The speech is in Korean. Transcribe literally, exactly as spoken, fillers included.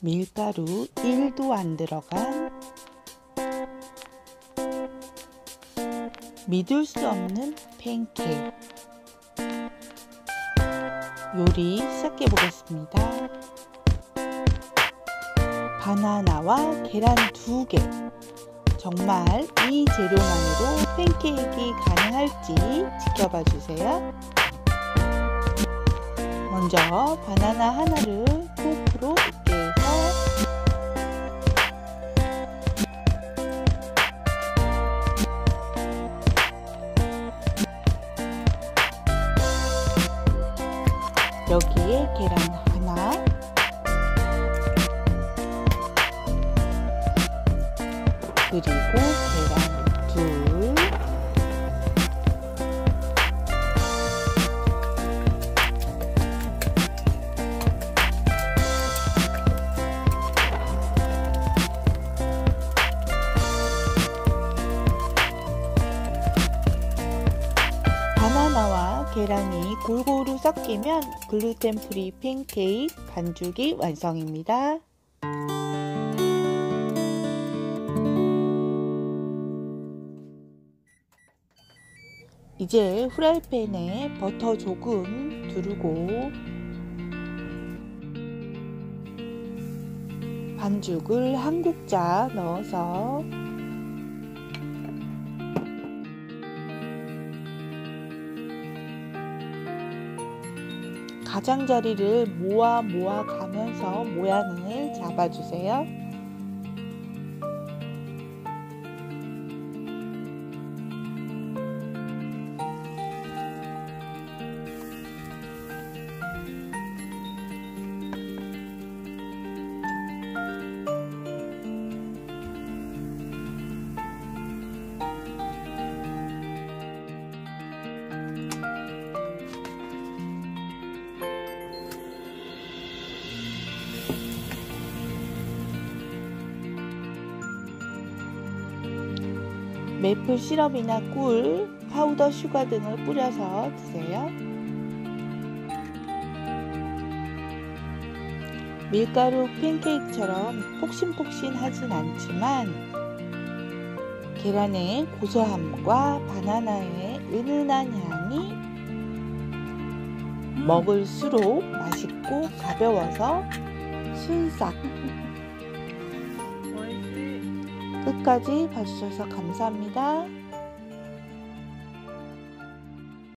밀가루 일도 안 들어간 믿을 수 없는 팬케이크 요리 시작해 보겠습니다. 바나나와 계란 두 개. 정말 이 재료만으로 팬케이크가 가능할지 지켜봐 주세요. 먼저 바나나 하나를 포크로 익게 해서 여기에 계란 하나, 그리고 계란 둘, 바나나와 계란이 골고루 섞이면 글루텐 프리 팬케이크 반죽이 완성입니다. 이제 후라이팬에 버터 조금 두르고 반죽을 한 국자 넣어서 가장자리를 모아 모아 가면서 모양을 잡아주세요. 메이플 시럽이나 꿀, 파우더 슈가 등을 뿌려서 드세요. 밀가루 팬케이크처럼 폭신폭신하진 않지만 계란의 고소함과 바나나의 은은한 향이 먹을수록 맛있고 가벼워서 순삭. 끝까지 봐주셔서 감사합니다.